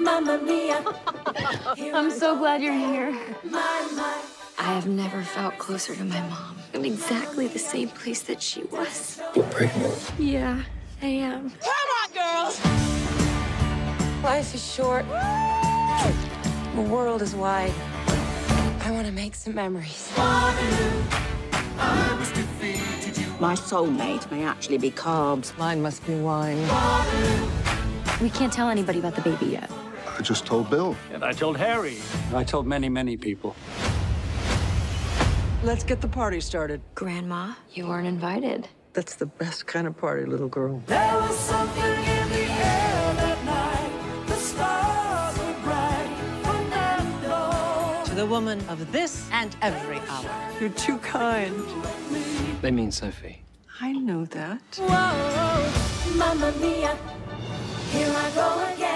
Mamma mia. I'm so glad you're here. My. I have never felt closer to my mom. I'm exactly the same place that she was. You're pregnant. Yeah, I am. Come on, girls! Life is short. The world is wide. I want to make some memories. My soulmate may actually be carbs. Mine must be wine. We can't tell anybody about the baby yet. I just told Bill. And I told Harry. And I told many, many people. Let's get the party started. Grandma, you weren't invited. That's the best kind of party, little girl. There was something in the air that night. The stars were bright. Fernando. To the woman of this and every hour. You're too kind. They mean Sophie. I know that. Whoa, Mamma mia. Here I go again.